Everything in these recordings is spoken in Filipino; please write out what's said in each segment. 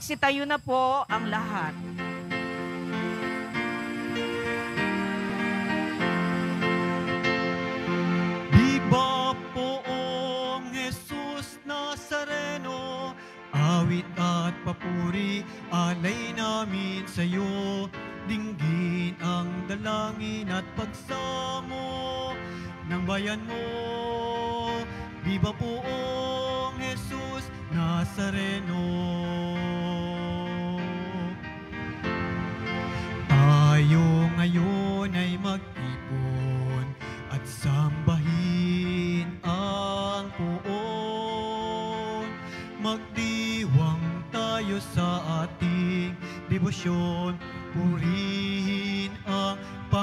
Sitayo na po ang lahat. Viva poong Jesus Nazareno, awit at papuri, alay namin sa iyo. Dinggin ang dalangin at pagsamo ng bayan mo. Viva poong Jesus Nazareno. Tayo ngayon ay mag-ipon at sambahin ang poon. Magdiwang tayo sa ating debosyon, purihin ang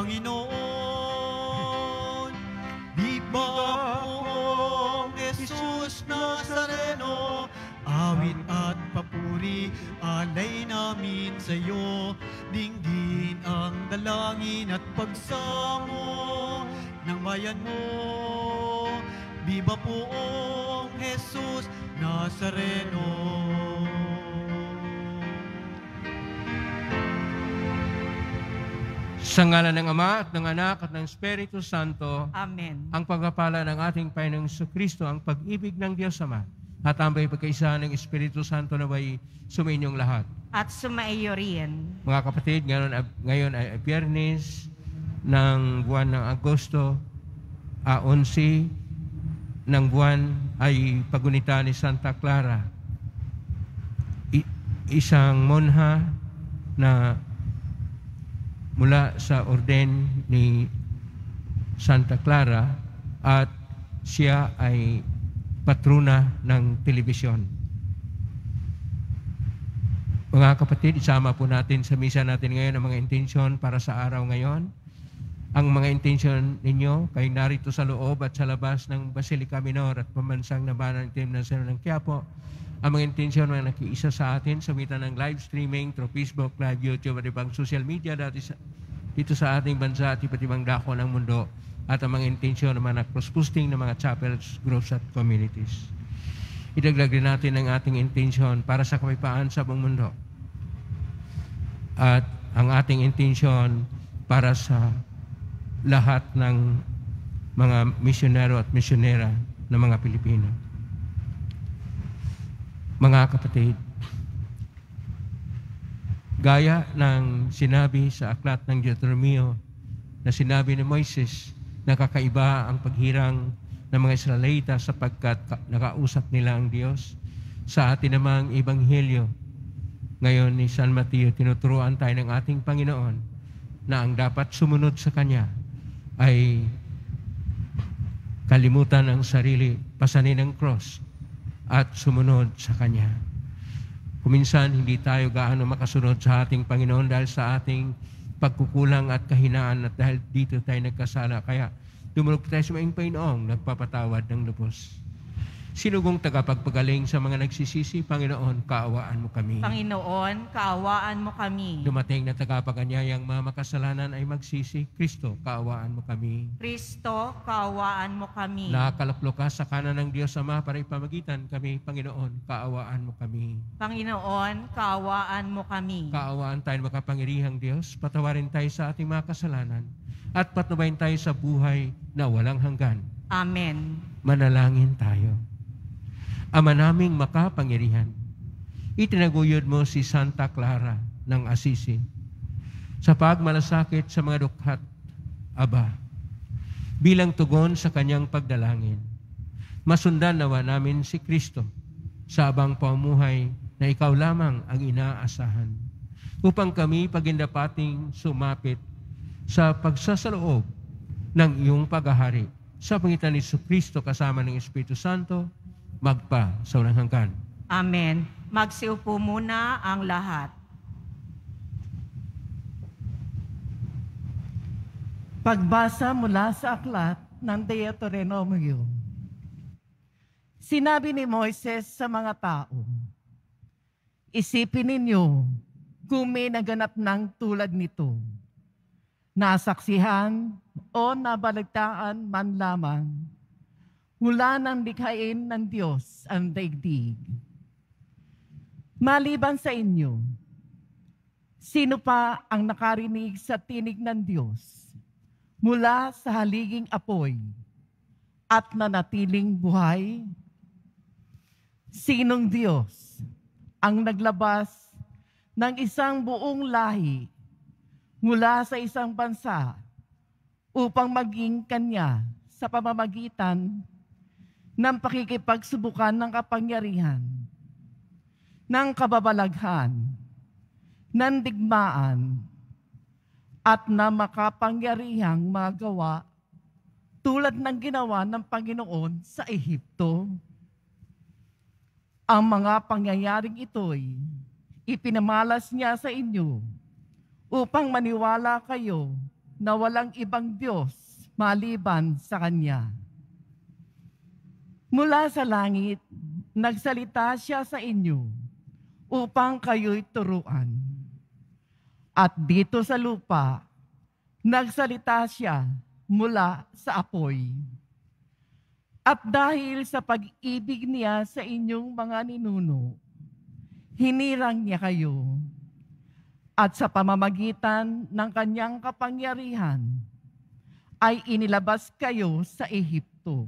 Panginoon. Viva poong Jesus Nazareno, awit at papuri, alay namin sa iyo. Dinggin ang dalangin at pagsamo ng bayan mo. Viva poong Jesus Nazareno. Sa ngalan ng Ama at ng Anak at ng Espiritu Santo, Amen. ang pagpapala ng ating Panginoong Jesucristo, ang pag-ibig ng Diyos Ama, at ang pagkakaisa ng Espiritu Santo na ba'y sumainyong lahat. At sumaiyo rin. Mga kapatid, ngayon ay Biyernes ng buwan ng Agosto, 11 ng buwan ay pagunita ni Santa Clara, isang monha na mula sa orden ni Santa Clara, at siya ay patrona ng telebisyon. Mga kapatid, isama po natin sa misa natin ngayon ang mga intensyon para sa araw ngayon. Ang mga intensyon ninyo kay narito sa loob at sa labas ng Basilica Minor at pamansang nabanan ng Team Nacional ng Quiapo. Ang mga intensyon na nakiisa sa atin sa mitan ng live streaming through Facebook, Live, YouTube at ibang social media dito sa ating bansa at iba't ibang dako ng mundo, at ang mga intensyon naman na cross-posting ng mga chapels, groups at communities. Idagdag din natin ang ating intensyon para sa kapayapaan sa buong mundo. At ang ating intensyon para sa lahat ng mga misyonero at misyonera ng mga Pilipino. Mga kapatid, gaya ng sinabi sa aklat ng Deuteronomio na sinabi ni Moises, nakakaiba ang paghirang ng mga Israelita sapagkat nakausap nila ang Diyos. Sa atin namang Ebanghelyo ngayon ni San Mateo, tinuturuan tayo ng ating Panginoon na ang dapat sumunod sa Kanya ay kalimutan ang sarili, pasanin ang cross, at sumunod sa Kanya. Kuminsan, hindi tayo gaano makasunod sa ating Panginoon dahil sa ating pagkukulang at kahinaan, at dahil dito tayo nagkasala. Kaya dumulog tayo sa maing Panginoong nagpapatawad ng lubos. Sinugong tagapagpagaling sa mga nagsisisi, Panginoon, kaawaan mo kami. Panginoon, kaawaan mo kami. Dumating na tagapaganyayang mga makasalanan ay magsisi, Kristo, kaawaan mo kami. Kristo, kaawaan mo kami. Nakakalaplo ka sa kanan ng Diyos Ama para ipamagitan kami, Panginoon, kaawaan mo kami. Panginoon, kaawaan mo kami. Kaawaan tayo makapangirihang Diyos, patawarin tayo sa ating mga kasalanan, at patnubayin tayo sa buhay na walang hanggan. Amen. Manalangin tayo. Ama naming makapangyarihan, itinaguyod mo si Santa Clara ng Assisi sa pagmalasakit sa mga dukhat, Aba, bilang tugon sa kanyang pagdalangin. Masundan nawa namin si Kristo sa abang pamuhay na ikaw lamang ang inaasahan, upang kami pagindapating sumapit sa pagsasaloob ng iyong paghahari sa pangitan ni Kristo kasama ng Espiritu Santo, magpa sa walang hanggan. Amen. Magsiupo muna ang lahat. Pagbasa mula sa aklat ng Deuteronomio. Sinabi ni Moises sa mga tao, isipin ninyo kung may naganap ng tulad nito, nasaksihan o nabalagtaan man lamang, mula nang likhain ng Diyos ang daigdig. Maliban sa inyo, sino pa ang nakarinig sa tinig ng Diyos mula sa haliging apoy at nanatiling buhay? Sinong Diyos ang naglabas ng isang buong lahi mula sa isang bansa upang maging kanya sa pamamagitan ng pakikipagsubukan ng kapangyarihan, ng kababalaghan, ng digmaan, at na makapangyarihang mga gawa tulad ng ginawa ng Panginoon sa Ehipto? Ang mga pangyayaring ito'y ipinamalas niya sa inyo upang maniwala kayo na walang ibang Diyos maliban sa Kanya. Mula sa langit, nagsalita siya sa inyo upang kayo'y turuan. At dito sa lupa, nagsalita siya mula sa apoy. At dahil sa pag-ibig niya sa inyong mga ninuno, hinirang niya kayo. At sa pamamagitan ng kanyang kapangyarihan, ay inilabas kayo sa Ehipto.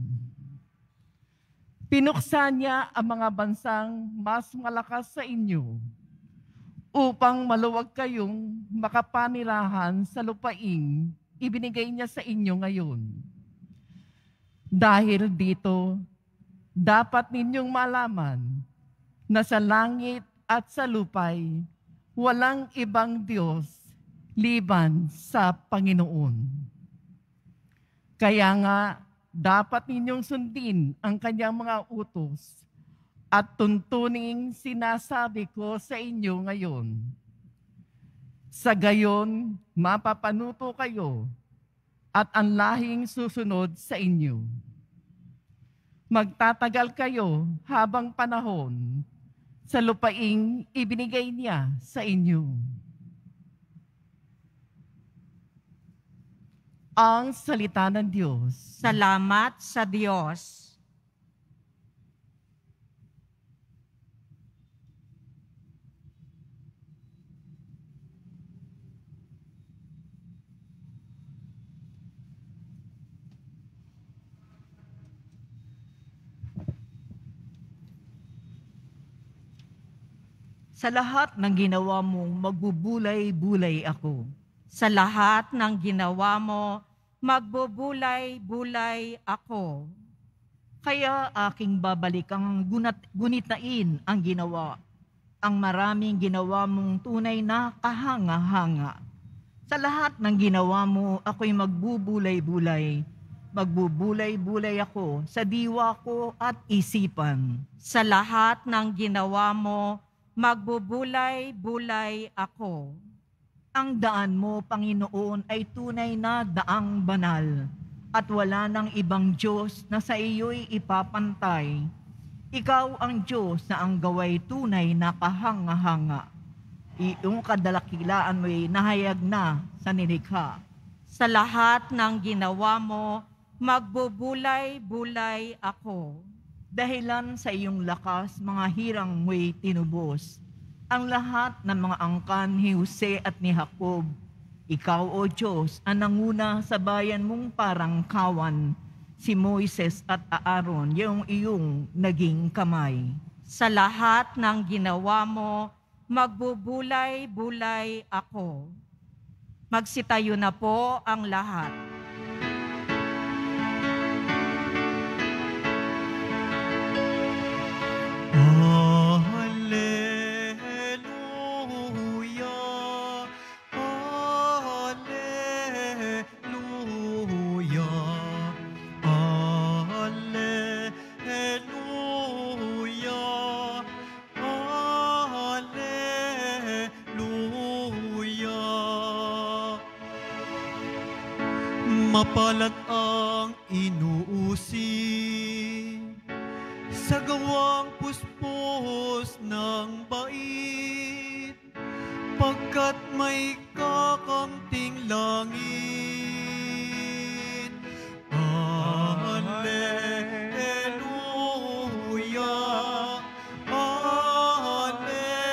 Pinuksan niya ang mga bansang mas malakas sa inyo upang maluwag kayong makapanirahan sa lupaing ibinigay niya sa inyo ngayon. Dahil dito, dapat ninyong malaman na sa langit at sa lupay, walang ibang Diyos liban sa Panginoon. Kaya nga, dapat ninyong sundin ang kanyang mga utos at tuntuning sinasabi ko sa inyo ngayon. Sa gayon, mapapanuto kayo at ang lahing susunod sa inyo. Magtatagal kayo habang panahon sa lupaing ibinigay niya sa inyo. Ang salita ng Diyos. Salamat sa Diyos. Sa lahat ng ginawa mo, magbubulay-bulay ako. Sa lahat ng ginawa mo, magbubulay-bulay ako. Kaya aking babalikan gunitain ang ginawa, ang maraming ginawa mong tunay na kahanga-hanga. Sa lahat ng ginawa mo, ako'y magbubulay-bulay. Magbubulay-bulay ako sa diwa ko at isipan. Sa lahat ng ginawa mo, magbubulay-bulay ako. Ang daan mo, Panginoon, ay tunay na daang banal at wala nang ibang Diyos na sa iyo'y ipapantay. Ikaw ang Diyos na ang gaway tunay na kahanga-hanga. Iyong kadalakilaan mo'y nahayag na sa nilikha. Sa lahat ng ginawa mo, magbubulay-bulay ako. Dahilan sa iyong lakas, mga hirang mo'y tinubos. Ang lahat ng mga angkan ni Jose at ni Jacob, ikaw, O Diyos, ang nanguna sa bayan mong parang kawan, si Moises at Aaron, yung iyong naging kamay. Sa lahat ng ginawa mo, magbubulay-bulay ako. Magsitayo na po ang lahat. Mapalad ang inuusig sa gawang puspos ng bait, pagkat may kakamting langit. Alleluia, Alleluia.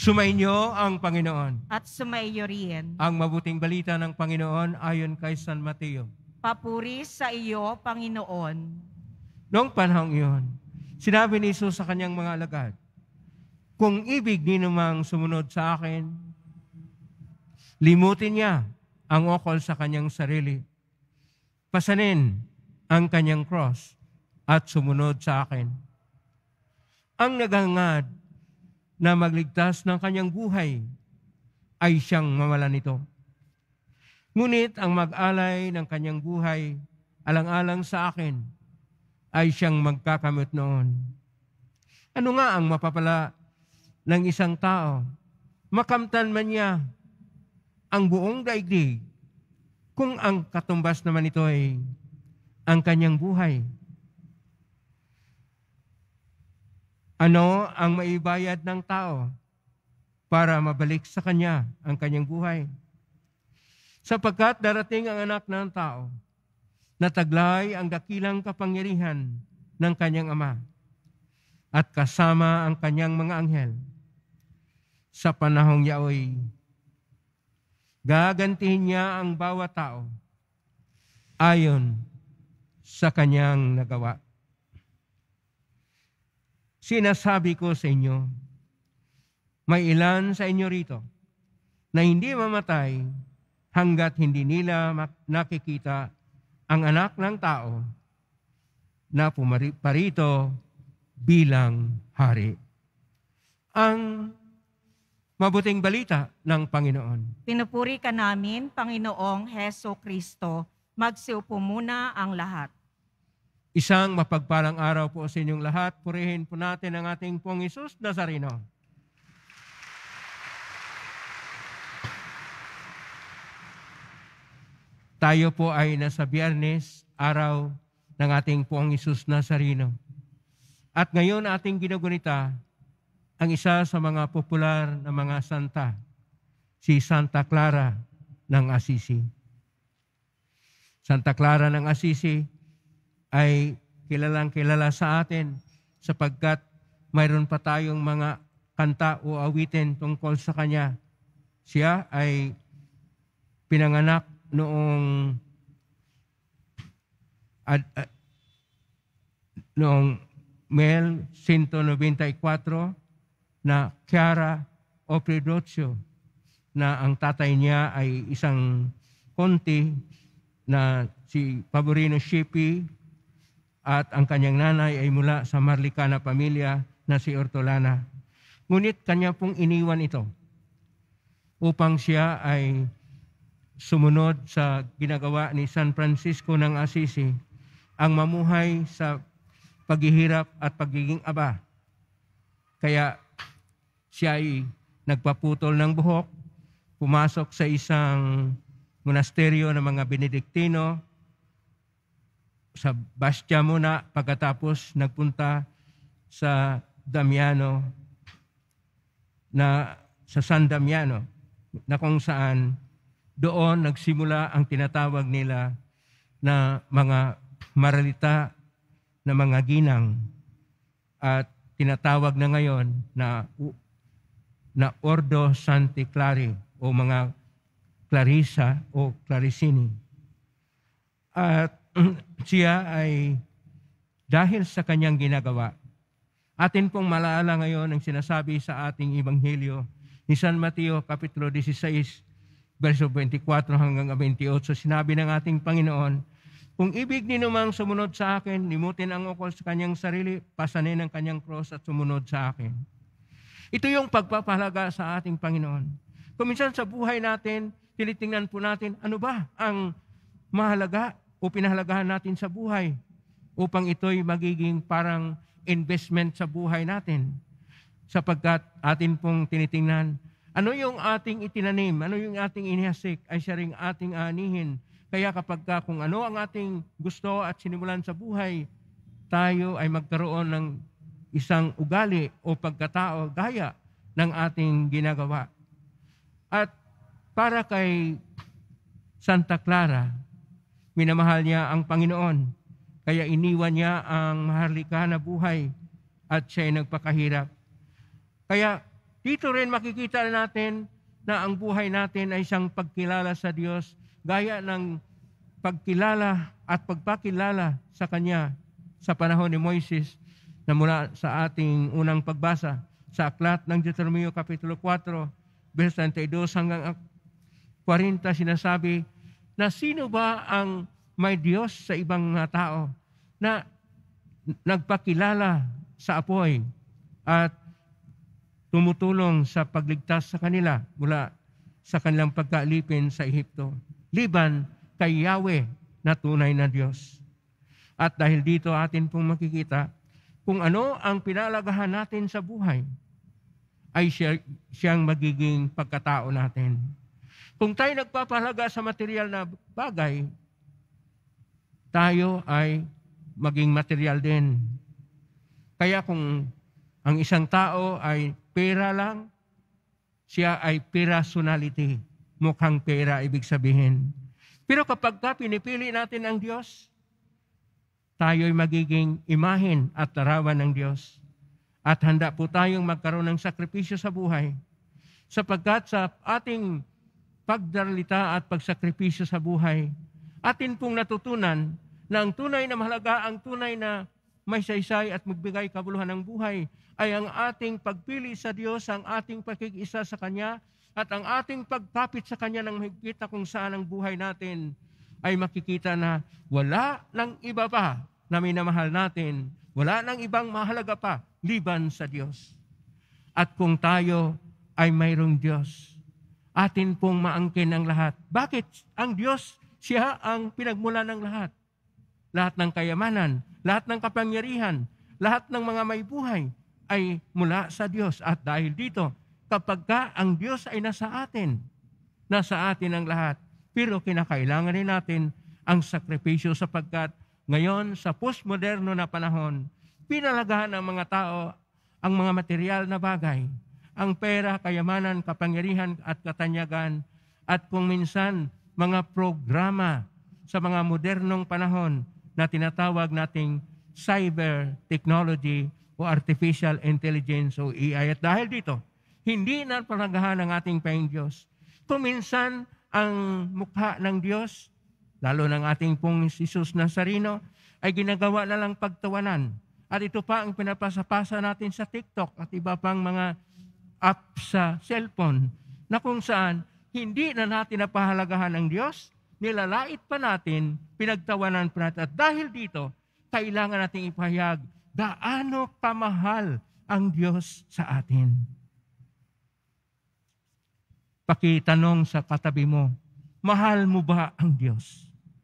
Sumainyo ang Panginoon. At sumaiyo rin. Ang mabuting balita ng Panginoon ayon kay San Mateo. Papuri sa iyo, Panginoon. Noong panahong iyon, sinabi ni Jesus sa kanyang mga alagad, kung ibig ninyo mang sumunod sa akin, limutin niya ang ukol sa kanyang sarili. Pasanin ang kanyang cross at sumunod sa akin. Ang naghangad na magligtas ng kanyang buhay ay siyang mamalan nito. Ngunit ang mag-alay ng kanyang buhay alang-alang sa akin ay siyang magkakamit noon. Ano nga ang mapapala ng isang tao? Makamtan man niya ang buong daigdig kung ang katumbas naman ito ay ang kanyang buhay. Ano ang maibayad ng tao para mabalik sa kanya ang kanyang buhay? Sapagkat darating ang anak ng tao na taglay ang dakilang kapangyarihan ng kanyang Ama at kasama ang kanyang mga anghel. Sa panahong yaoy, gagantihin niya ang bawat tao ayon sa kanyang nagawa. Sinasabi ko sa inyo, may ilan sa inyo rito na hindi mamatay hanggat hindi nila nakikita ang anak ng tao na pumarito bilang hari. Ang mabuting balita ng Panginoon. Pinupuri ka namin, Panginoong Heso Kristo. Magsiupo muna ang lahat. Isang mapagpalang araw po sa inyong lahat. Purihin po natin ang ating Pong Hesus Nazareno. Tayo po ay nasa Biyernes, araw ng ating Pong Hesus Nazareno. At ngayon ating ginugunita ang isa sa mga popular na mga santa, si Santa Clara ng Assisi. Santa Clara ng Assisi ay kilalang kilala sa atin sapagkat mayroon pa tayong mga kanta o awitin tungkol sa kanya. Siya ay pinanganak noong 1194 na Chiara Opredozio, na ang tatay niya ay isang konti na si Paborino Scipi at ang kanyang nanay ay mula sa Marlicana pamilya na si Ortolana. Ngunit kanya pong iniwan ito upang siya ay sumunod sa ginagawa ni San Francisco ng Assisi, ang mamuhay sa paghihirap at pagiging aba. Kaya siya ay nagpaputol ng buhok, pumasok sa isang monasteryo ng mga Benediktino, sa Bastia muna, pagkatapos nagpunta sa Damiano, sa San Damiano, na kung saan doon nagsimula ang tinatawag nila na mga maralita na mga ginang at tinatawag na ngayon na Ordo Sancti Clari o mga Clarissa o Clarissini. At siya ay dahil sa kanyang ginagawa, atin pong malaala ngayon ang sinasabi sa ating Ebanghelyo ni San Mateo Kapitulo 16, verso 24 hanggang 28. Sinabi ng ating Panginoon, kung ibig ninyo mang sumunod sa akin, limutin ang ukol sa kanyang sarili, pasanin ang kanyang cross at sumunod sa akin. Ito yung pagpapahalaga sa ating Panginoon. Kung minsan sa buhay natin, tinitingnan po natin, ano ba ang mahalaga o pinahalagahan natin sa buhay upang ito'y magiging parang investment sa buhay natin. Sapagkat atin pong tinitingnan, ano yung ating itinanim, ano yung ating inihasik, ay siya ring ating aanihin. Kaya kapag kung ano ang ating gusto at sinimulan sa buhay, tayo ay magkaroon ng isang ugali o pagkatao gaya ng ating ginagawa. At para kay Santa Clara, minamahal niya ang Panginoon, kaya iniwan niya ang maharlika na buhay at siya ay nagpakahirap. Kaya dito rin makikita natin na ang buhay natin ay isang pagkilala sa Diyos, gaya ng pagkilala at pagpakilala sa Kanya sa panahon ni Moises na mula sa ating unang pagbasa sa aklat ng Deuteronomio Kapitulo 4, verse 32 hanggang 40, sinasabi na sino ba ang may Diyos sa ibang mga tao na nagpakilala sa apoy at tumutulong sa pagligtas sa kanila mula sa kanilang pagkaalipin sa Ehipto, liban kay Yahweh na tunay na Diyos. At dahil dito atin pong makikita kung ano ang pinalagahan natin sa buhay, ay siyang magiging pagkatao natin. Kung tayo nagpapahalaga sa material na bagay, tayo ay maging material din. Kaya kung ang isang tao ay pera lang, siya ay personality. Mukhang pera, ibig sabihin. Pero kapag pinipili natin ang Diyos, tayo ay magiging imahen at larawan ng Diyos. At handa po tayong magkaroon ng sakripisyo sa buhay. Sapagkat sa ating pagdaralita at pagsakripisyo sa buhay, atin pong natutunan na ang tunay na mahalaga, ang tunay na may saysay at magbigay kabuluhan ng buhay ay ang ating pagpili sa Diyos, ang ating pakikisa sa Kanya, at ang ating pagkapit sa Kanya ng mahigpit kung saan ang buhay natin ay makikita na wala ng iba pa na minamahal natin, wala ng ibang mahalaga pa liban sa Diyos. At kung tayo ay mayroong Diyos, atin pong maangkin ang lahat. Bakit? Ang Diyos, siya ang pinagmula ng lahat. Lahat ng kayamanan, lahat ng kapangyarihan, lahat ng mga may buhay ay mula sa Diyos. At dahil dito, kapag ang Diyos ay nasa atin ang lahat. Pero kinakailangan rin natin ang sakripisyo sapagkat ngayon sa postmoderno na panahon, pinalagahan ng mga tao ang mga material na bagay, ang pera, kayamanan, kapangyarihan at katanyagan, at kung minsan mga programa sa mga modernong panahon na tinatawag nating cyber technology o artificial intelligence o AI. At dahil dito, hindi na palagahan ng ating Panginoong Diyos. Kung minsan ang mukha ng Diyos, lalo ng ating pong Jesus Nazareno, ay ginagawa na lang pagtawanan. At ito pa ang pinapasapasa natin sa TikTok at iba pang mga app sa cellphone na kung saan hindi na natin napahalagahan ng Diyos, nilalait pa natin, pinagtawanan pa natin. At dahil dito, kailangan nating ipahayag gaano kamahal ang Diyos sa atin. Pakitanong sa katabi mo, mahal mo ba ang Diyos?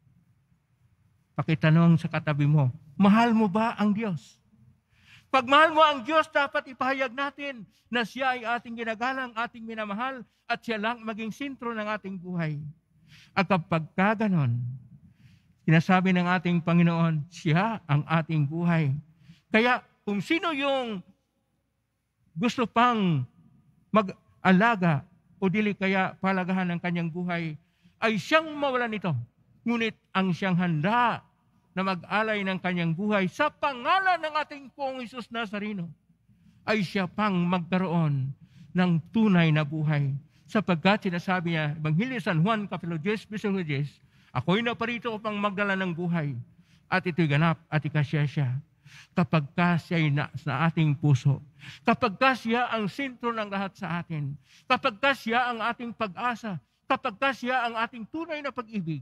Pakitanong sa katabi mo, mahal mo ba ang Diyos? Pag mahal mo ang Diyos, dapat ipahayag natin na siya ay ating ginagalang, ating minamahal, at siya lang maging sentro ng ating buhay. At kapag kaganon, sinasabi ng ating Panginoon, siya ang ating buhay. Kaya kung sino yung gusto pang mag-alaga o dili kaya palagahan ng kanyang buhay, ay siyang mawalan nito. Ngunit ang siyang handa na mag-alay ng kanyang buhay sa pangalan ng ating Poong Hesus Nazareno, ay siya pang magkaroon ng tunay na buhay. Sapagkat sinasabi niya, Ebanghelyo San Juan, Kapitulo 10, Verso 10, ako'y naparito upang magdala ng buhay, at ito'y ganap at ikasya siya. Kapag siya'y sa ating puso, kapag siya ang sentro ng lahat sa atin, kapag siya ang ating pag-asa, kapag siya ang ating tunay na pag-ibig,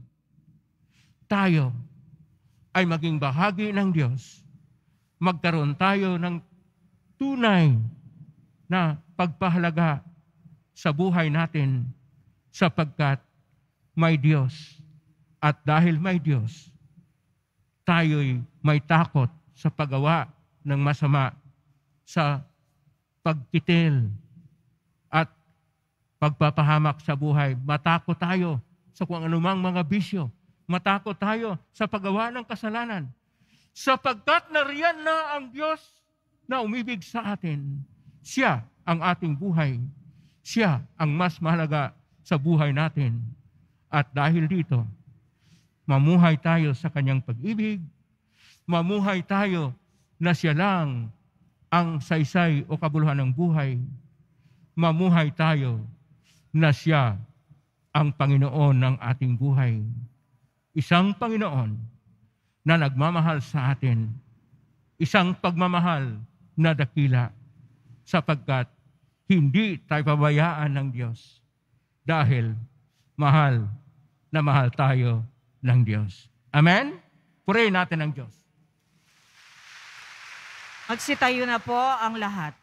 tayo ay maging bahagi ng Diyos. Magkaroon tayo ng tunay na pagpahalaga sa buhay natin sapagkat may Diyos. At dahil may Diyos, tayo'y may takot sa paggawa ng masama, sa pagkitil at pagpapahamak sa buhay. Matakot tayo sa kung anumang mga bisyo. Matakot tayo sa paggawa ng kasalanan. Sapagkat nariyan na ang Diyos na umibig sa atin. Siya ang ating buhay. Siya ang mas mahalaga sa buhay natin. At dahil dito, mamuhay tayo sa kanyang pag-ibig, mamuhay tayo na siya lang ang saysay o kabuluhan ng buhay. mamuhay tayo na siya ang Panginoon ng ating buhay. Isang Panginoon na nagmamahal sa atin. Isang pagmamahal na dakila sapagkat hindi tayo pabayaan ng Diyos dahil mahal na mahal tayo ng Diyos. Amen? Purihin natin ang Diyos. Magsitayo na po ang lahat.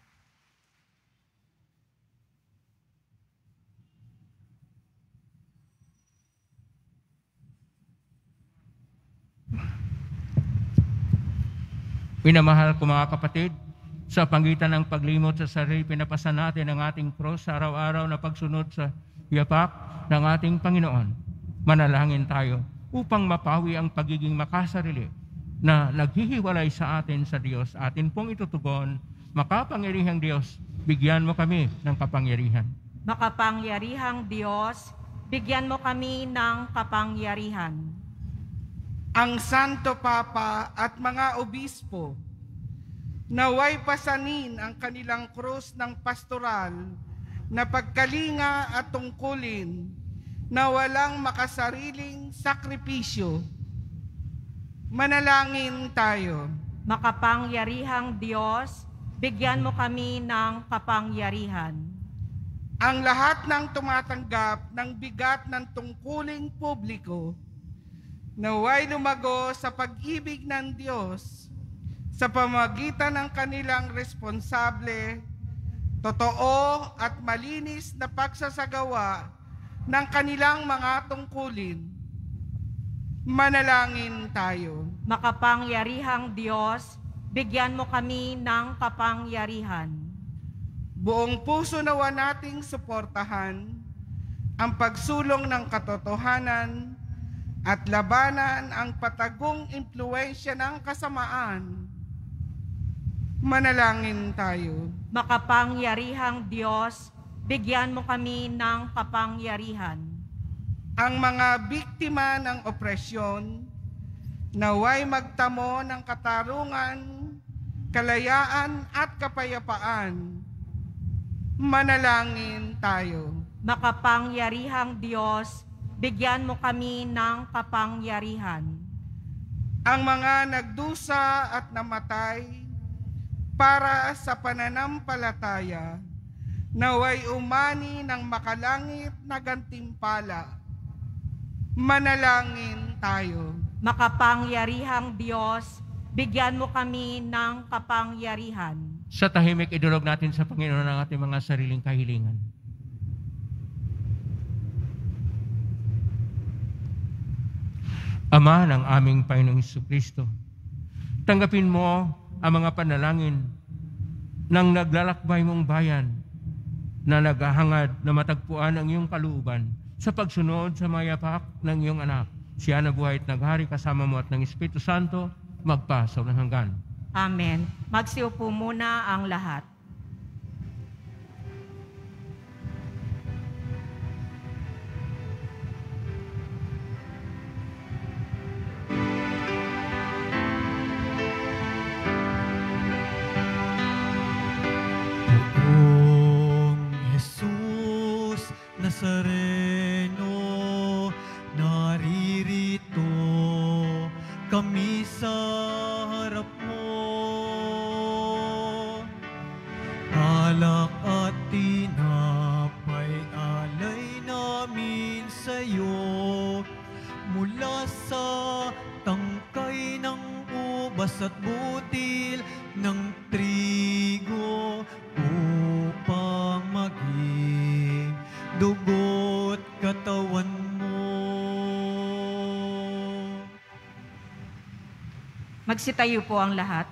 Minamahal ko mga kapatid, sa pangitan ng paglimot sa sarili, pinapasan natin ang ating cross sa araw-araw na pagsunod sa yapak ng ating Panginoon. Manalangin tayo upang mapawi ang pagiging makasarili na naghihiwalay sa atin sa Diyos. Atin pong itutugon, makapangyarihang Diyos, bigyan mo kami ng kapangyarihan. Makapangyarihang Diyos, bigyan mo kami ng kapangyarihan. Ang Santo Papa at mga obispo, naway pasanin ang kanilang krus ng pastoral na pagkalinga at tungkulin na walang makasariling sakripisyo. Manalangin tayo. Makapangyarihang Diyos, bigyan mo kami ng kapangyarihan. Ang lahat ng tumatanggap ng bigat ng tungkuling publiko, naway lumago sa pag-ibig ng Diyos sa pamagitan ng kanilang responsable, totoo at malinis na pagsasagawa ng kanilang mga tungkulin. Manalangin tayo. Makapangyarihang Diyos, bigyan mo kami ng kapangyarihan. Buong puso nawa nating suportahan ang pagsulong ng katotohanan at labanan ang patagong impluwensya ng kasamaan. Manalangin tayo. Makapangyarihang Diyos, bigyan mo kami ng kapangyarihan. Ang mga biktima ng opresyon, naway magtamo ng katarungan, kalayaan at kapayapaan. Manalangin tayo. Makapangyarihang Diyos, bigyan mo kami ng kapangyarihan. Ang mga nagdusa at namatay para sa pananampalataya, naway umani ng makalangit na gantimpala. Manalangin tayo. Makapangyarihang Diyos, bigyan mo kami ng kapangyarihan. Sa tahimik, idulog natin sa Panginoon ang ating mga sariling kahilingan. Ama ng aming Panginoong Jesucristo, tanggapin mo ang mga panalangin ng naglalakbay mong bayan na naghahangad na matagpuan ang iyong kalooban sa pagsunod sa mga yapak ng iyong anak. Siya na buhay at naghari kasama mo at ng Espiritu Santo, magpasaw ng hanggan. Amen. Magsiupo muna ang lahat. Jesus Nazareno, naririto kami sa harap mo. Alak at tinapay alay namin sa'yo, mula sa tangkay ng ubas at butil ng trigo, upang maging dugo't katawan mo. Magsitayo po ang lahat.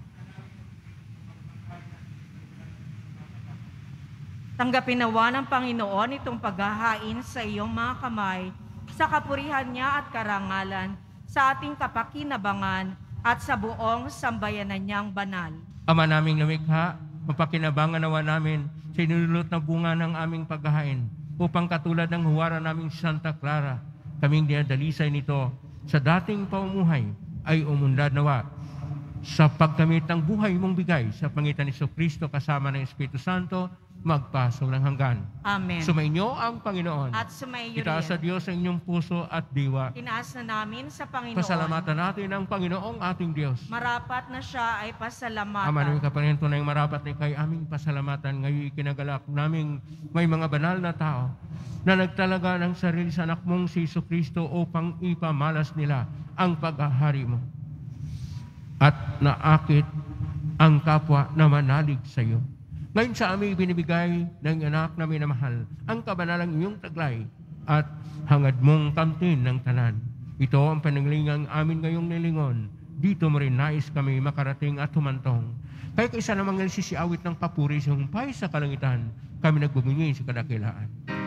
Tanggapin nawa ng Panginoon itong paghahain sa iyong mga kamay, sa kapurihan niya at karangalan, sa ating kapakinabangan at sa buong sambayanan niyang banal. Ama naming lumikha, mapakinabangan nawa namin sa inulot na bunga ng aming paghahain upang katulad ng huwara naming Santa Clara, kaming dinadalisay nito sa dating paumuhay ay umunlad nawa sa pagkamit ng buhay mong bigay sa pangitan ni Jesucristo kasama ng Espiritu Santo, magpaso ng hanggan. Amen. Sumainyo ang Panginoon. At sumaiyo Itaas sa rin. Diyos ang inyong puso at diwa. Tinaas na namin sa Panginoon. Pasalamatan natin ang Panginoong ating Diyos. Marapat na siya ay pasalamatan. Ama namin kapanin, tunay marapat na kay aming pasalamatan. Ngayon ikinagalak naming may mga banal na tao na nagtalaga ng sarili sa anak mong si Jesucristo upang ipamalas nila ang paghahari mo. At naakit ang kapwa na manalig sa iyo. Ngayon sa amin binibigay ng anak na minamahal ang kabanalang iyong taglay at hangad mong kamtin ng tanan. Ito ang pananglingang amin ngayong nilingon. Dito mo rin nais kami makarating at humantong. Kaya kaysa namang nagsisiawit ng papuri sa humpay sa kalangitan, kami nagbubunyi sa kadakilaan.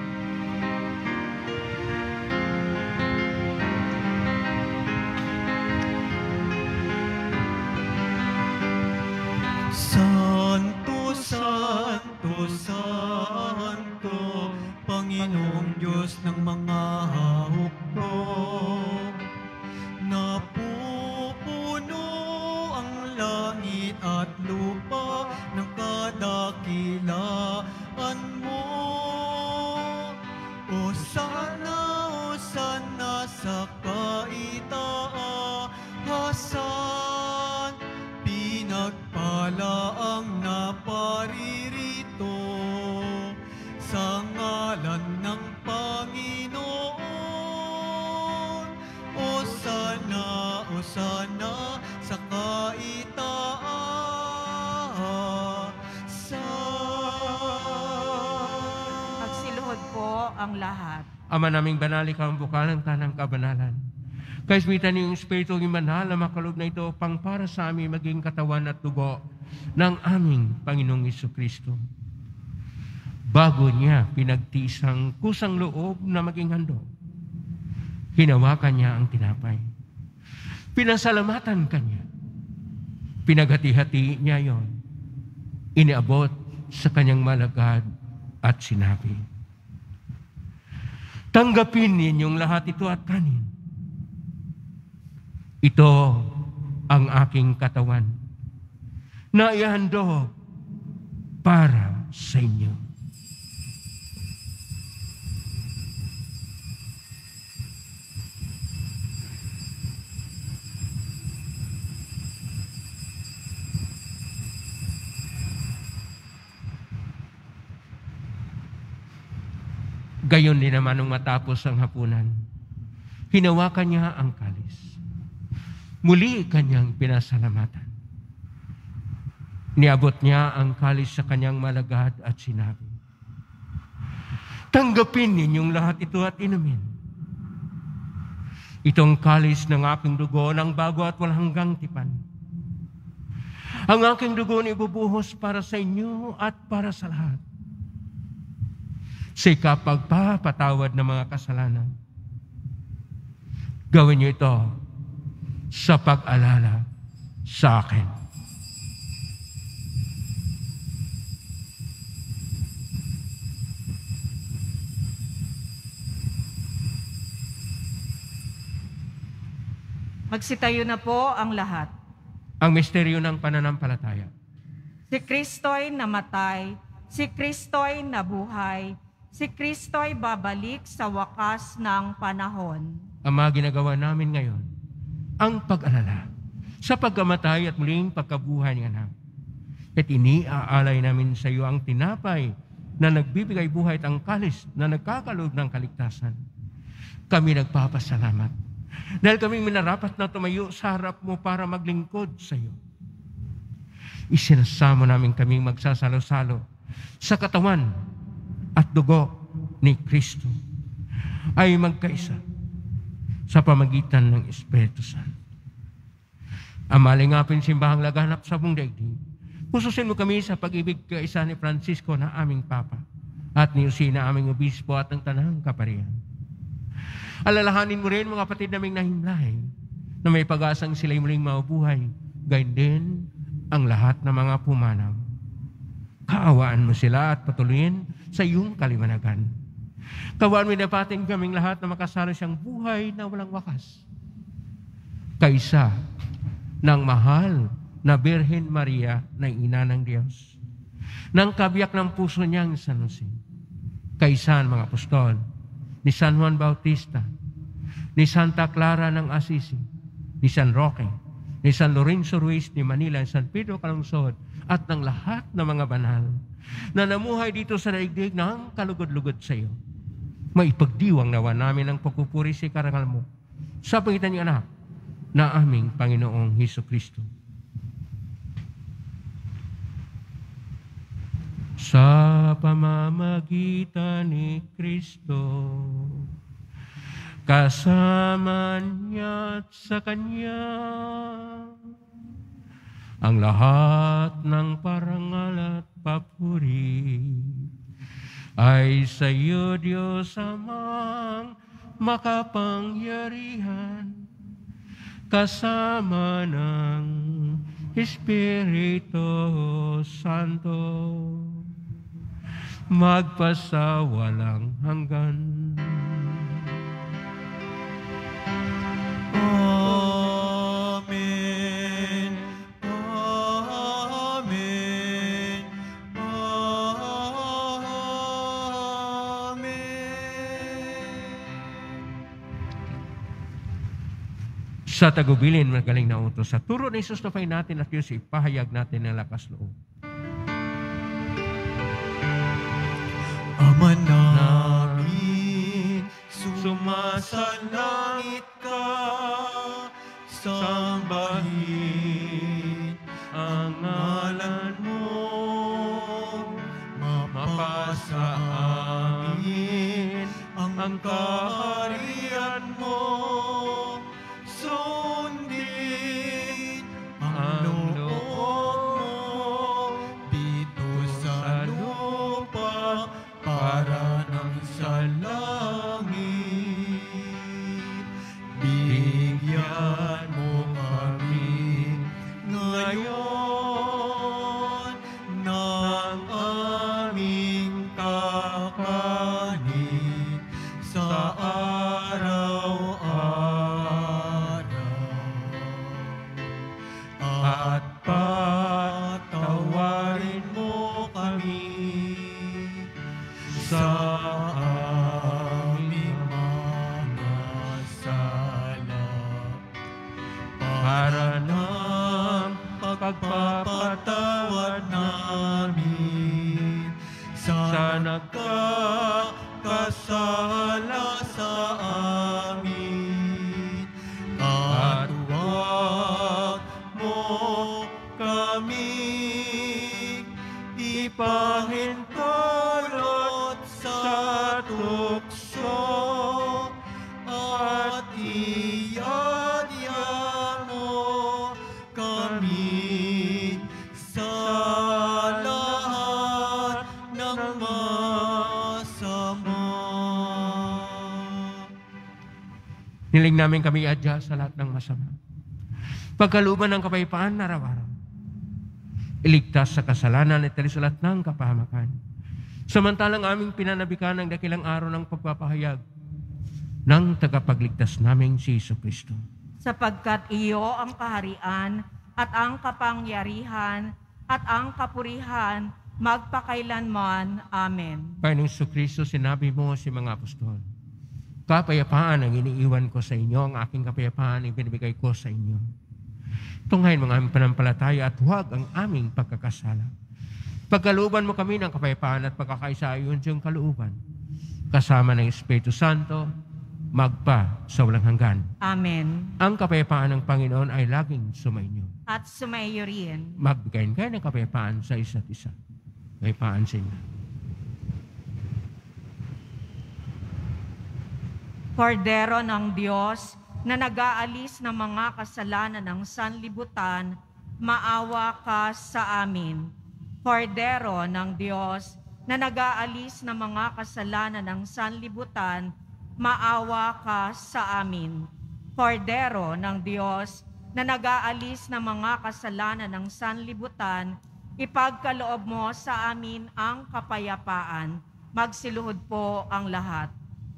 Santo, Santo, Santo, Panginoong Diyos ng mga hukbo. Napupuno ang langit at lupa ng kadakilaan mo. Hosana, Hosana sa kaitaasan. Pinagpala ang naparirito sa ngalan ng Panginoon. Hosana, Hosana sa kaitaasan. Magsiluhod po ang lahat. Ama naming banal, ikaw ang bukal ng tanang kabanalan. Kaismitan niyong Espiritu ng Banal na makaloob na ito pang para sa amin maging katawan at dugo ng aming Panginoong Jesucristo. Bago niya pinagtiis ang kusang loob na maging handog, hinawakan niya ang tinapay. Pinasalamatan kanya. Pinaghati-hati niya yon. Iniabot sa kanyang malagad at sinabi, tanggapin ninyong lahat ito at kanin. Ito ang aking katawan na ihandog para sa inyo. Gayon din naman nung matapos ang hapunan, hinawakan niya ang kalis. Muli kanyang pinasalamatan. Niabot niya ang kalis sa kanyang malagad at sinabi, tanggapin ninyong lahat ito at inumin. Itong kalis ng aking dugo ng bago at walang hanggang tipan. Ang aking dugo na ibubuhos para sa inyo at para sa lahat. Sa ikapagpapatawad ng mga kasalanan. Gawin niyo ito sa pag-alala sa akin. Magsitayo na po ang lahat. Ang misteryo ng pananampalataya. Si Kristo'y namatay, si Kristo'y nabuhay, si Kristo'y babalik sa wakas ng panahon. Ama, ginagawa namin ngayon ang pag-alala sa pagkamatay at muling pagkabuhay ng anak. At iniaalay namin sa iyo ang tinapay na nagbibigay buhay at ang kalis na nagkakaloob ng kaligtasan. Kami nagpapasalamat dahil kami minarapat na tumayo sa harap mo para maglingkod sa iyo. Isinasamo namin kaming magsasalo-salo sa katawan at dugo ni Kristo ay magkaisa sa pamagitan ng Espiritu Santo. Amalingapin simbahang laganap sa buong daigdig. Pususin mo kami sa pag-ibig kaisa ni Francisco na aming Papa at ni Jose na aming Obispo at ng Tanang Kaparian. Alalahanin mo rin mga kapatid naming nahimlay na may pag-asang sila'y muling mabuhay. Gayon din ang lahat ng mga pumanaw. Kaawaan mo sila at patuloyin sa iyong kaliwanagan. Kawaan mo dapatin kaming lahat na makasalo siyang buhay na walang wakas. Kaisa ng mahal na Birhen Maria na ina ng Diyos, ng kabiyak ng puso niyang San Jose, kaisan mga apostol, ni San Juan Bautista, ni Santa Clara ng Assisi, ni San Roque, ni San Lorenzo Ruiz ni Manila, ni San Pedro Calungsod, at ng lahat ng mga banal na namuhay dito sa daigdig ng kalugod-lugod sa iyo. Maipagdiwang nawa namin ang pagpupuri sa karangal mo sa pangitan ng anak na aming Panginoong Hesukristo. Sa pamamagitan ni Kristo, kasama niya at sa Kanya, ang lahat ng parangal at papuri ay sa iyo, Diyos Amang makapangyarihan, kasama ng Espiritu Santo, magpasawalang hanggan. Amen. Amen. Amen. Sa tagubilin, magaling na utos. Sa turo ni Jesus, tupay natin at Diyos, ipahayag natin ng lakas loob. Ama namin, sumasalangit ka, sambahin ang ngalan mo, mapasa amin ang kaharian mo, sundin ang loob mo dito sa lupa para nang sa langit. Bigyan mo kami ngayon ng aming kakanin sa araw-araw. At patawarin mo kami sa aming mga sala, para ng pagpapatawad namin sa nagkakasala sa amin. At huwag mo kami ipahintulot sa tukso, at iadya mo kami sa lahat ng masama. Niling namin kami adya sa lahat ng masama. Pagkalooban ng kapayapaan araw-araw, iligtas sa kasalanan at sa lahat ng kapahamakan. Samantalang aming pinanabikan ng dakilang araw ng pagpapahayag ng tagapagligtas naming si Jesucristo. Sapagkat iyo ang kaharian at ang kapangyarihan at ang kapurihan magpakailanman. Amen. Panginoong Jesucristo, sinabi mo si mga apostol, kapayapaan ang iniiwan ko sa inyo, ang aking kapayapaan ang binibigay ko sa inyo. Tunghayin mo ang aming panampalataya at huwag ang aming pagkakasala. Pagkalooban mo kami ng kapayapaan at pagkakaisa ayon sa iyong kalooban, kasama ng Espiritu Santo, magpa sa walang hanggan. Amen. Ang kapayapaan ng Panginoon ay laging sumainyo. At sumaiyo rin. Magbigayin kayo ng kapayapaan sa isa't isa. Kapayapaan sa inyo. Kordero ng Diyos na nag-aalis ng mga kasalanan ng sanlibutan, maawa ka sa amin. Kordero ng Diyos na nag-aalis ng mga kasalanan ng sanlibutan, maawa ka sa amin. Kordero ng Diyos na nag-aalis ng mga kasalanan ng sanlibutan, ipagkaloob mo sa amin ang kapayapaan. Magsiluhod po ang lahat.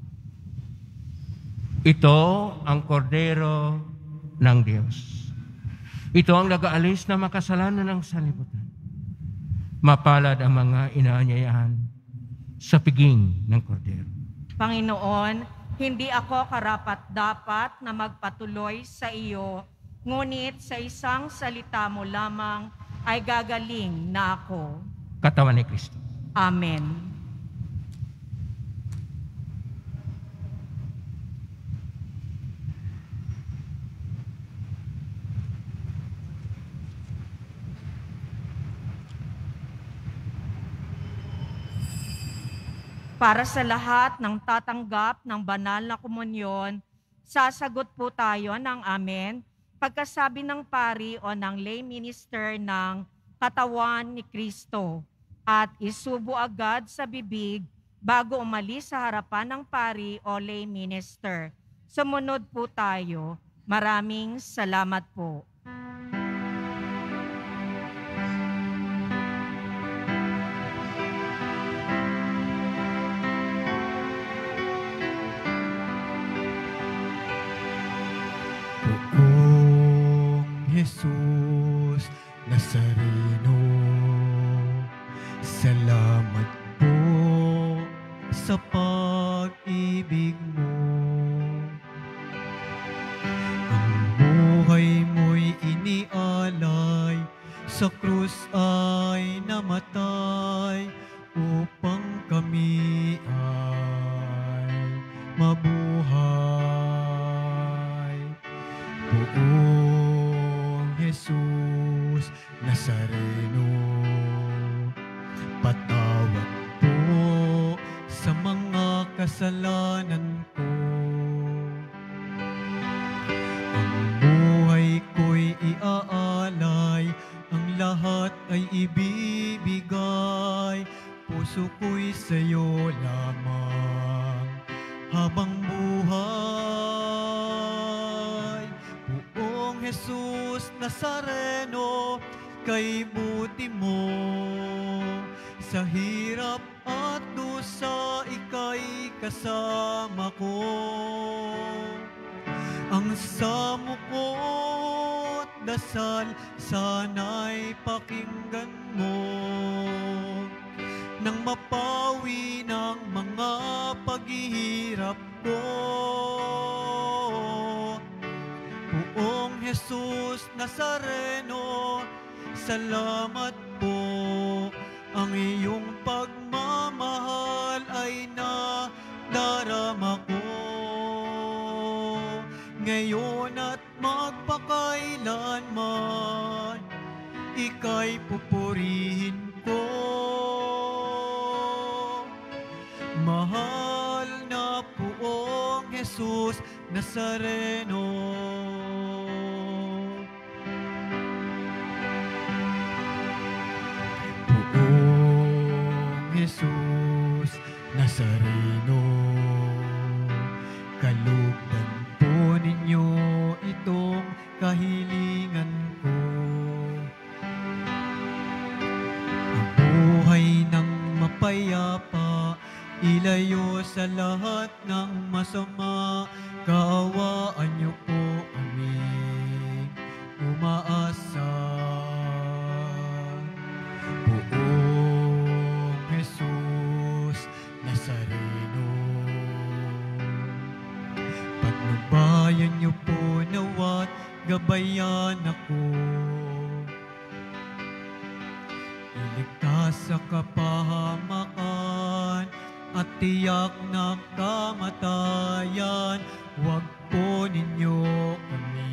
Ito ang kordero ng Diyos. Ito ang nag-aalis na makasalanan ng sanlibutan. Mapalad ang mga inaanyayahan sa piging ng kordero. Panginoon, hindi ako karapat-dapat na magpatuloy sa iyo, ngunit sa isang salita mo lamang ay gagaling na ako. Katawan ni Kristo. Amen. Para sa lahat ng tatanggap ng banal na komunyon, sasagot po tayo ng amen pagkasabi ng pari o ng lay minister ng katawan ni Kristo at isubo agad sa bibig bago umalis sa harapan ng pari o lay minister. Sumunod po tayo. Maraming salamat po. Jesus Nazareno, salamat po sa pag-ibig mo. Ang buhay mo'y inialay, sa krus ay namatay, upang kami ay mabuhay. Buong Jesus Nazareno, patawad po sa mga kasalanan ko. Ang buhay ko'y iaalay, ang lahat ay ibibigay, puso ko'y sa'yo lamang habang buhay. Buong Jesus Nazareno, kay buti mo, sa hirap at dusa ika'y kasama ko. Ang samo ko't dasal sana'y pakinggan mo, nang mapawi ng mga paghihirap ko. Buong Jesus Nazareno, salamat po. Ang iyong pagmamahal ay nadarama ko, ngayon at magpakailanman, ika'y pupurihin ko. Mahal na Poong Jesus Nazareno, Poong Jesus Nazareno, kalugdan po ninyo itong kahilingan ko. Ang buhay ng mapayapa, ilayo sa lahat ng masama, kaawaan niyo po aming umaasa. Buong Jesus Nazareno, patnubayan niyo po nawat gabayan ako. Iligtas sa kapahamakan at tiyak na kamatayan, huwag po ninyo kami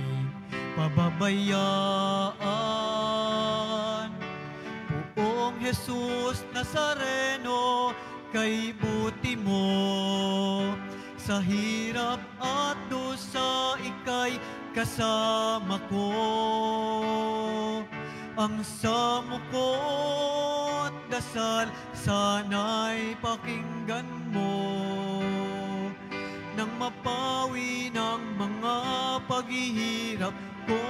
pababayaan. Buong Jesus Nazareno, kay buti mo, sa hirap at dusa ika'y kasama ko. Ang samo ko't dasal sana'y pakinggan mo, nang mapawi ng mga paghihirap ko.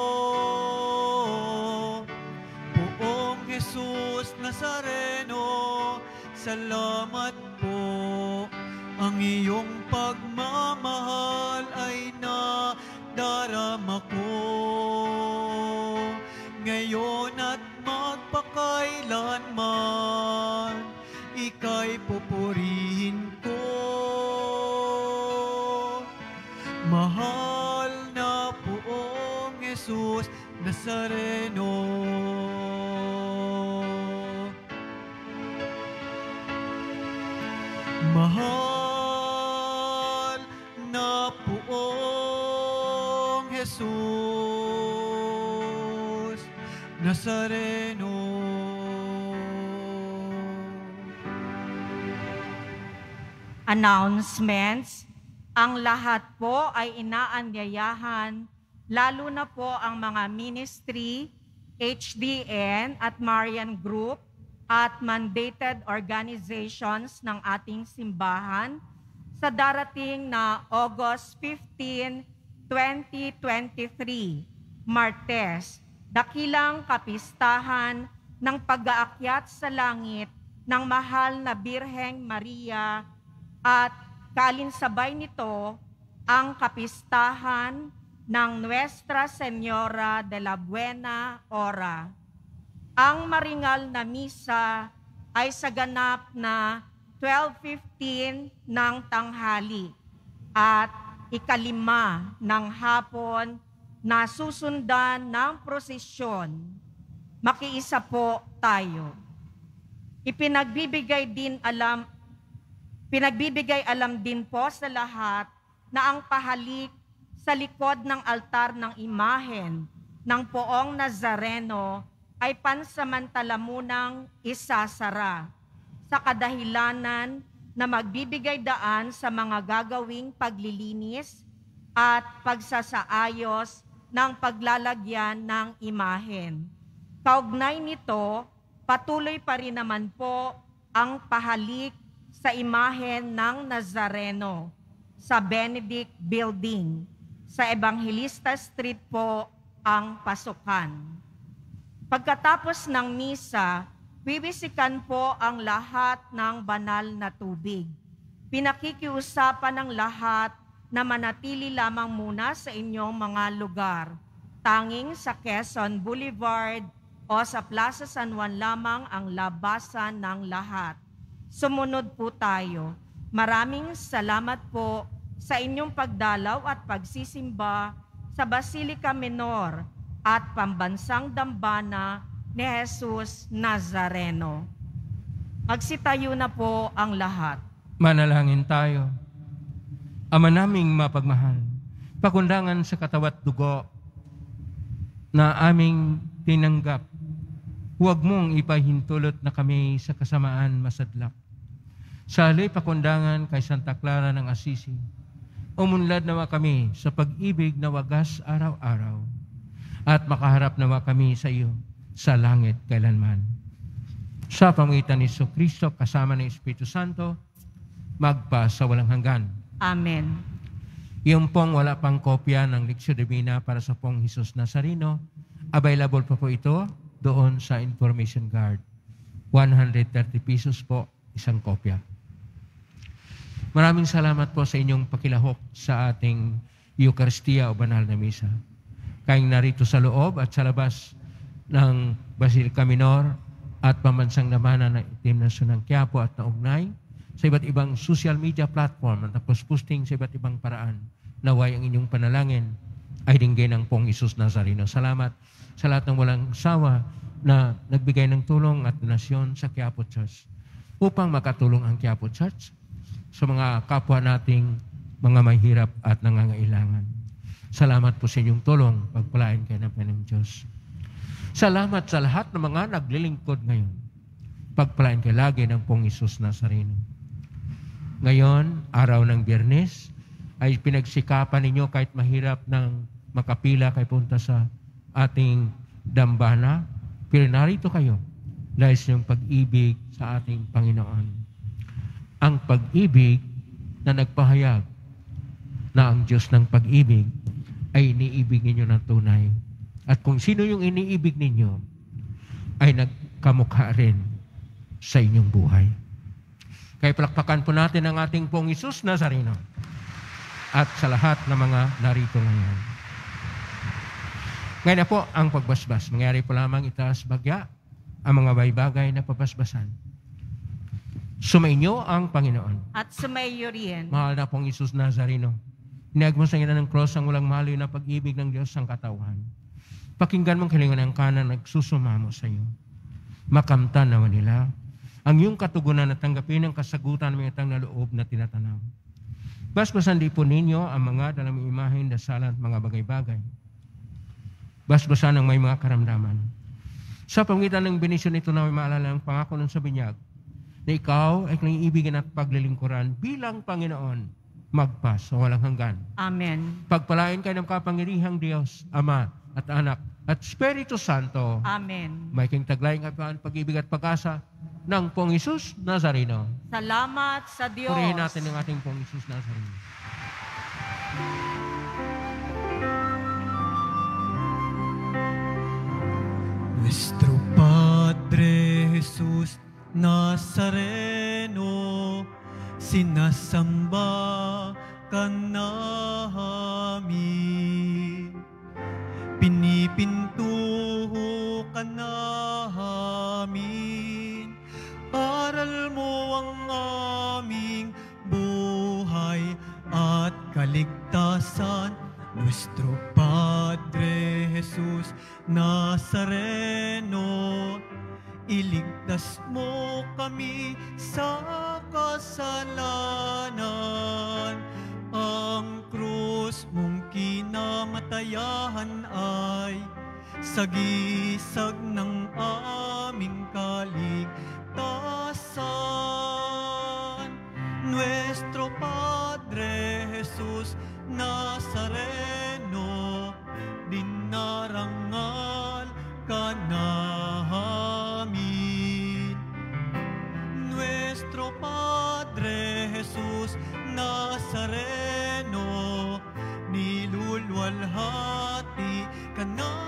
Buong Jesus Nazareno, salamat po. Ang iyong pagmamahal ay nadarama ko, ngayon at magpakailanman, ika'y pupurihin ko. Mahal na Poong Jesus Nazareno. Mahal na Poong Jesus Nazareno. Announcements. Ang lahat po ay inaanyayahan, lalo na po ang mga ministry, HDN at Marian Group at mandated organizations ng ating simbahan sa darating na August 15, 2023, Martes, dakilang kapistahan ng pag-aakyat sa langit ng mahal na Birheng Maria at kalinsabay nito ang kapistahan ng Nuestra Señora de la Buena Hora. Ang maringal na misa ay sa ganap na 12:15 ng tanghali at 5:00 ng hapon na susundan ng prosesyon. Makiisa po tayo. Pinagbibigay alam din po sa lahat na ang pahalik sa likod ng altar ng imahen ng Poong Nazareno ay pansamantala munang isasara sa kadahilanan na magbibigay daan sa mga gagawing paglilinis at pagsasaayos ng paglalagyan ng imahen. Kaugnay nito, patuloy pa rin naman po ang pahalik sa imahen ng Nazareno sa Benedict Building. Sa Evangelista Street po ang pasukan. Pagkatapos ng misa, bibisikan po ang lahat ng banal na tubig. Pinakikiusapan ng lahat na manatili lamang muna sa inyong mga lugar. Tanging sa Quezon Boulevard o sa Plaza San Juan lamang ang labasan ng lahat. Sumunod po tayo. Maraming salamat po sa inyong pagdalaw at pagsisimba sa Basilica Menor at Pambansang Dambana ni Jesus Nazareno. Magsitayo na po ang lahat. Manalangin tayo. Ama naming mapagmahal, pakundangan sa katawat dugo na aming tinanggap, huwag mong ipahintulot na kami sa kasamaan masadlak. Sali pakundangan kay Santa Clara ng Assisi, umunlad nawa kami sa pag-ibig na wagas araw-araw at makaharap nawa kami sa iyo sa langit kailanman. Sa pamagitan ni Jesucristo kasama ng Espiritu Santo, magpa sa walang hanggan. Amen. Yung pong wala pang kopya ng Lectio Divina para sa pong Jesus Nazareno, available pa po ito doon sa information card. 130 pesos po, isang kopya. Maraming salamat po sa inyong pakilahok sa ating Eucharistia o Banal na Misa. Kayong narito sa loob at sa labas ng Basilica Minor at Pambansang Dambana ng Itim na Sunang Quiapo at naugnay sa iba't ibang social media platform at posting sa iba't ibang paraan. Naway ang inyong panalangin ay dinggay ng Pong Isus Nazareno. Salamat sa lahat ng walang sawa na nagbigay ng tulong at donasyon sa Quiapo Church upang makatulong ang Quiapo Church sa mga kapwa nating mga mahirap at nangangailangan. Salamat po sa inyong tulong. Pagpalain kayo ng Panginoong Diyos. Salamat sa lahat ng mga naglilingkod ngayon. Pagpalain kayo lagi ng Pong Isus Nazareno. Ngayon, araw ng Biyernes, ay pinagsikapan ninyo kahit mahirap ng makapila kayo punta sa ating dambana. Pero narito kayo dahil sa inyong pag-ibig sa ating Panginoon. Ang pag-ibig na nagpahayag na ang Diyos ng pag-ibig ay iniibig ninyo ng tunay. At kung sino yung iniibig ninyo, ay nagkamukha rin sa inyong buhay. Kaya palakpakan po natin ang ating Pong Isus Nazareno at sa lahat ng mga narito ngayon. Ngayon na po ang pagbasbas. Mangyari po lamang itaas bagya ang mga bagay na papasbasan. Sumainyo ang Panginoon. At sumaiyo rin. Mahal na pong Isus Nazareno, inayag mo sa ngina ng cross ang walang maloy na pag-ibig ng Diyos ang katawan. Pakinggan mong kalingan ng kanan nagsusumamo sa iyo. Makamtan naman nila ang iyong katugunan at tanggapin ang kasagutan ng itang na loob na tinatanaw. Basbasan di po ninyo ang mga dalang imahen, dasalan at mga bagay-bagay. Basbasan ang may mga karamdaman. Sa pangitan ng benisyon ito na may maalala ang pangako ng sa binyag, na ikaw ay kaniibigin at paglilingkuran bilang Panginoon, magpas sa walang hanggan. Amen. Pagpalain kayo ng kapangirihang Diyos, Ama at Anak at Espiritu Santo. Amen. May king taglayang kapihan, pag-ibig at pag-asa ng Pong Isus Nazareno. Salamat sa Diyos. Purihin natin ang ating Pong Isus Nazareno. Nuestro Padre Jesus Nazareno, sinasamba ka namin. Pinipintuho ka namin. Aral mo ang aming buhay at kaligtasan. Nuestro Padre Jesus Nazareno, iligtas mo kami sa kasalanan. Ang krus mong kinamatayahan ay sagisag ng aming kaligtasan. Nuestro Padre Jesus Nazareno, dinarangal ka namin. Nuestro Padre Jesus Nazareno, nilulwalhati ka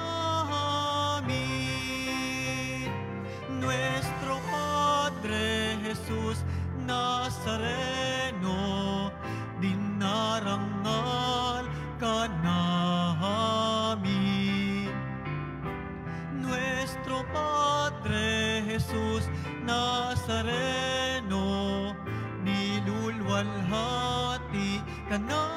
namin. Nuestro Padre Jesus Nazareno, dinarangal ka namin. Nuestro Padre Jesus Nazareno, nilulwalhati ka namin.